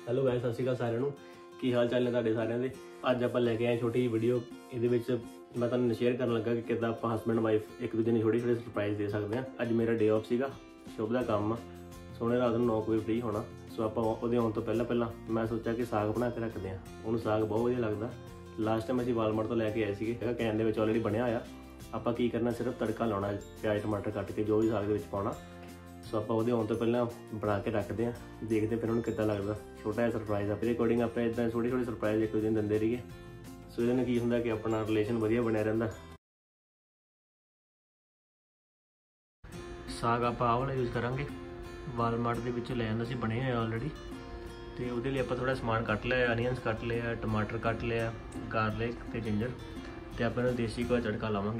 Hello guys, सत श्री अकाल सारिਆਂ ਨੂੰ। ਕੀ ਹਾਲ ਚਾਲ ਨੇ ਤੁਹਾਡੇ ਸਾਰਿਆਂ ਦੇ। ਅੱਜ ਆਪਾਂ ਲੈ ਕੇ ਆਏ ਛੋਟੀ ਜਿਹੀ ਵੀਡੀਓ। ਇਹਦੇ ਵਿੱਚ ਮੈਂ ਤੁਹਾਨੂੰ ਸ਼ੇਅਰ ਕਰਨ ਲੱਗਾ ਕਿ ਕਿੱਦਾਂ ਆਪਾਂ ਹਸਬੈਂਡ ਵਾਈਫ ਇੱਕ ਦੂਜੇ ਨੂੰ ਛੋਟੇ ਛੋਟੇ ਸਰਪ੍ਰਾਈਜ਼ ਦੇ ਸਕਦੇ ਹਾਂ। ਅੱਜ ਮੇਰਾ ਡੇ ਆਫ ਸੀਗਾ, ਸ਼ੁਭ ਦਾ ਕੰਮ ਆ। ਸੋਹਣੇ ਰਾਤ ਨੂੰ 9 ਵਜੇ ਫ੍ਰੀ ਹੋਣਾ। ਸੋ ਆਪਾਂ ਉਹਦੇ ਆਉਣ ਤੋਂ ਪਹਿਲਾਂ ਮੈਂ ਸੋਚਿਆ ਕਿ ਸਾਗ ਬਣਾ ਕੇ ਰੱਖਦੇ ਹਾਂ। ਉਹਨੂੰ ਸਾਗ ਬਹੁਤ ਵਧੀਆ ਲੱਗਦਾ। ਲਾਸਟ ਟਾਈਮ ਅਸੀਂ ਵਾਲਮਾਰਟ ਤੋਂ ਲੈ ਕੇ ਆਏ ਸੀਗੇ। ਕੈਨ ਦੇ ਵਿੱਚ ਆਲਰੇਡੀ ਬਣਿਆ ਹੋਇਆ। ਆਪਾਂ ਕੀ ਕਰਨਾ, ਸਿਰਫ ਤੜਕਾ ਲਾਉਣਾ, ਪਿਆਜ਼ ਟਮਾਟਰ ਕੱਟ ਕੇ ਜੋ ਵੀ ਸਾਗ ਦੇ ਵਿੱਚ ਪਾਉਣਾ। ਸੋ ਆਪਾਂ ਉਹਦੇ ਆਉਣ ਤੋਂ ਪਹਿਲਾਂ ਬਣਾ ਕੇ ਰੱਖਦੇ ਹਾਂ, ਦੇਖਦੇ ਫਿਰ ਉਹਨੂੰ ਕਿੱਦਾਂ ਲੱਗਦਾ। ਛੋਟਾ ਜਿਹਾ ਸਰਪ੍ਰਾਈਜ਼ ਆਪਣੇ ਅਕੋਰਡਿੰਗ ਆਪਾਂ ਇੱਦਾਂ ਛੋਟੀ ਛੋਟੀ ਸਰਪ੍ਰਾਈਜ਼ ਇੱਕ ਦੂਜੇ ਨੂੰ ਦਿੰਦੇ ਰਹੀਏ। ਸੋ ਇਹਦੇ ਨਾਲ ਕੀ ਹੁੰਦਾ ਕਿ ਆਪਣਾ ਰਿਲੇਸ਼ਨ ਵਧੀਆ ਬਣਿਆ ਰਹਿੰਦਾ। ਸਾਗ ਆਪਾਂ ਆਹ ਵਾਲਾ ਯੂਜ਼ ਕਰਾਂਗੇ, ਵਾਲਮਾਰਟ ਦੇ ਵਿੱਚੋਂ ਲੈ ਆਂਦਾ ਸੀ, ਬਣੇ ਹੋਏ ਆਲਰੇਡੀ। ਤੇ ਉਹਦੇ ਲਈ ਆਪਾਂ ਥੋੜਾ ਸਮਾਨ ਕੱਟ ਲਿਆ, ਅਨੀਅਨਸ ਕੱਟ ਲਿਆ, ਟਮਾਟਰ ਕੱਟ ਲਿਆ, ਗਾਰਲਿਕ ਤੇ ਜਿੰਜਰ, ਤੇ ਆਪਾਂ ਇਹਨੂੰ ਦੇਸੀ ਘਿਓ ਤੜਕਾ ਲਾਵਾਂਗੇ।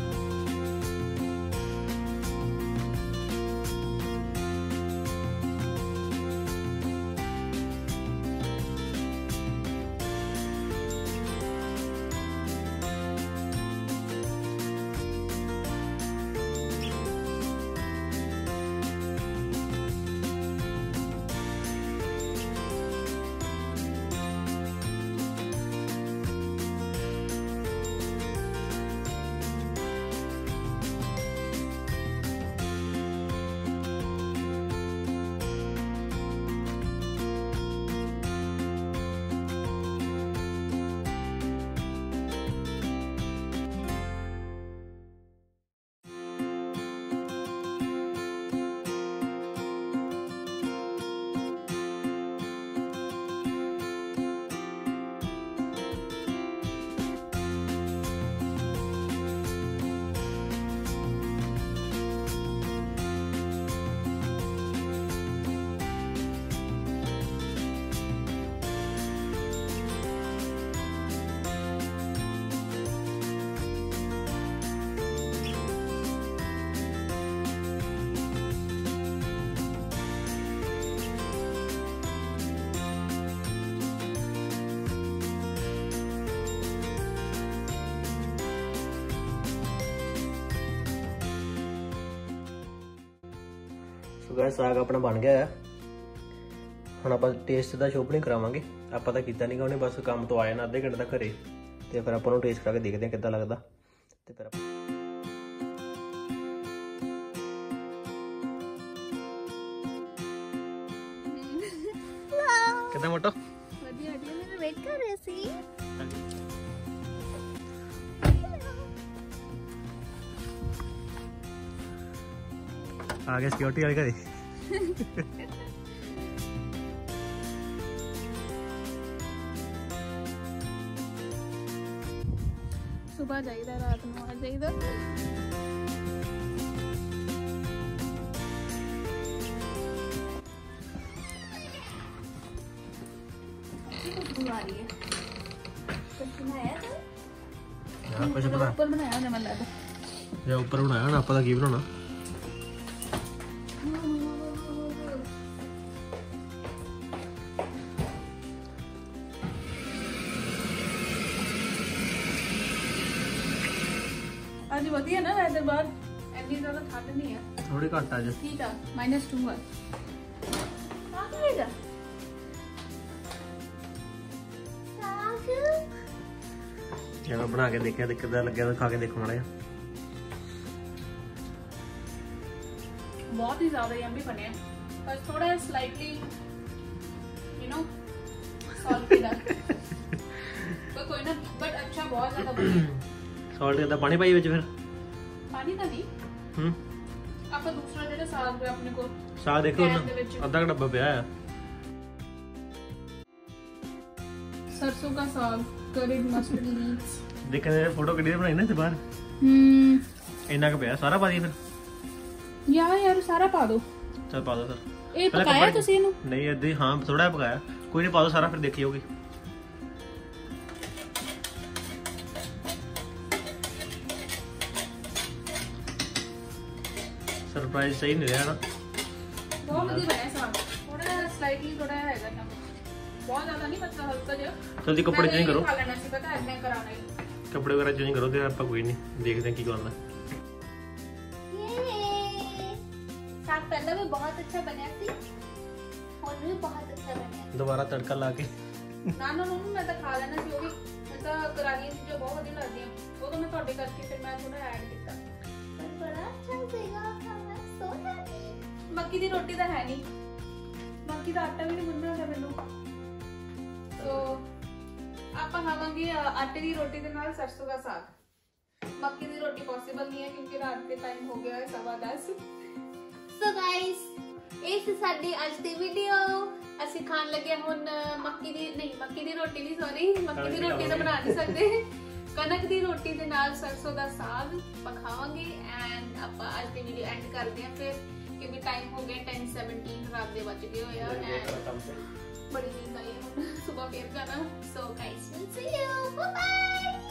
ਗਾਇਸ, ਸਾਗ ਆਪਣਾ ਬਣ ਗਿਆ ਹੈ। ਹੁਣ ਆਪਾਂ ਟੇਸਟ ਦਾ ਸ਼ੋਅ ਨਹੀਂ ਕਰਾਵਾਂਗੇ, ਆਪਾਂ ਤਾਂ ਕੀਤਾ ਨਹੀਂ ਗਾ। ਉਹਨੇ ਬਸ ਕੰਮ ਤੋਂ ਆਇਆ ਨਾ ਅੱਧੇ ਘੰਟੇ ਤੱਕ ਘਰੇ, ਤੇ ਫਿਰ ਆਪਾਂ ਉਹਨੂੰ ਟੇਸਟ ਕਰਕੇ ਦੇਖਦੇ ਹਾਂ ਕਿੱਦਾਂ ਲੱਗਦਾ। ਤੇ ਫਿਰ ਕਿੱਦਾਂ ਮੋਟੋ? ਵਧੀਆ ਵਧੀਆ, ਮੈਂ ਵੇਟ ਕਰ ਰਹੀ ਸੀ। आ गए सिक्योरिटी वाले घरे। सुबह जाइदा, रात में आ जाइदा। खुशबू आ रही है। कुछ बनाया था? हां, कुछ बना ऊपर बनाया होना मन लगदा। या ऊपर बनाया ना, आपका की बनाना। आज वधिया ना वेदर बाहर, इतनी ज्यादा ठंड नहीं है, थोड़ी घट आज ठीक है। -2 है। आ जाएगा साग। ये मैं बना के देखा तो कितना लगे, तो खा के देखो माड़ा। बहुत ही ज्यादा यम्मी बने हैं, बस थोड़ा स्लाइटली यू नो सॉल्टी था, पर कोई ना, बट अच्छा बहुत ज्यादा बने। सॉल्ट का पानी पाई फिर पानी तो नहीं, ਆਪਾਂ दूसरा ਜਿਹੜਾ ਸਾਗ ਪਿਆ ਆਪਣੇ ਕੋਲ, ਸਾਗ ਦੇਖੋ ਅੱਧਾ ਡੱਬਾ ਪਿਆ ਹੈ। सरसों का साग, करीड मस्टर्ड लीव्स। देखने फोटो किडी बनाई ना ते बाहर। इतना का पिया सारा पा दी फिर। यार सारा पा दो। चल पा दो सर। ਇਹ ਪਕਾਇਆ ਤੁਸੀਂ ਇਹਨੂੰ? नहीं इधर हां थोड़ा पकाया, कोई नहीं, पा दो सारा फिर देखी होगी। सरप्राइज सही नहीं रहा ना, बहुत बढ़िया बनाया साग। थोड़ा स्लाइटली थोड़ा हैगा ना, बहुत ज्यादा नहीं, मतलब हल्का जिहा। जल्दी कपड़े चेंज करो, खा लेना सी, पता है मैं कराना ही। कपड़े वगैरह चेंज करो, तो आप कोई नहीं देखते हैं की करना। साग पहले भी बहुत अच्छा बनया सी, और भी बहुत अच्छा बने दोबारा तड़का ला के ना ना मम्मी मैं तो खा लेना सी होगी मैं तो करारी चीज़ें बहुत ਵਧੀਆ ਲੱਗਦੀਆਂ ਉਹ ਤਾਂ ਮੈਂ ਤੁਹਾਡੇ ਕਰਕੇ ਫਿਰ ਮੈਂ ਥੋੜਾ ਐਡ ਕੀਤਾ ਪਰ ਬੜਾ ਅੱਛਾ ਸੀਗਾ ਖਾਣਾ ਸੋ ਹੈਪੀ ਮੱਕੀ ਦੀ ਰੋਟੀ ਤਾਂ ਹੈ ਨਹੀਂ ਮੱਕੀ ਦਾ ਆਟਾ ਵੀ ਨਹੀਂ ਗੁੰਨਣਾ ਹੁੰਦਾ ਮੈਨੂੰ ਸੋ ਆਪਾਂ ਖਾਵਾਂਗੇ ਆਟੇ ਦੀ ਰੋਟੀ ਦੇ ਨਾਲ ਸਰਸੋਂ ਦਾ ਸਾਗ ਮੱਕੀ ਦੀ ਰੋਟੀ ਪੋਸੀਬਲ ਨਹੀਂ ਹੈ ਕਿਉਂਕਿ ਰਾਤ ਦੇ ਟਾਈਮ ਹੋ ਗਿਆ ਹੈ 10:15 ਸੋ ਗਾਇਸ ਇਹ ਸੀ ਸਾਡੀ ਅੱਜ ਦੀ ਵੀਡੀਓ ਅਸੀਂ ਖਾਣ ਲੱਗੇ ਹੁਣ ਮੱਕੀ ਦੀ ਰੋਟੀ ਨਹੀਂ ਸੌਰੀ ਮੱਕੀ ਦੀ ਰੋਟੀ ਤਾਂ ਬਣਾ ਨਹੀਂ ਸਕਦੇ ਕਣਕ ਦੀ ਰੋਟੀ ਦੇ ਨਾਲ ਸਰਸੋਂ ਦਾ ਸਾਗ ਪਕਾਵਾਂਗੇ ਐਂਡ ਆਪਾਂ ਅੱਜ ਦੀ ਵੀਡੀਓ ਐਂਡ ਕਰਦੇ ਹਾਂ ਫਿਰ ਕਿਉਂਕਿ ਟਾਈਮ ਹੋ ਗਿਆ 10:17 ਰਾਤ ਦੇ ਵੱਜ ਗਏ ਹੋਇਆ ਐਂਡ ਬੜੀ ਨੀਂਦ ਆਈ ਹੈ ਹੁਣ ਸਵੇਰ ਫੇਰ ਜਾਣਾ so guys will see you bye bye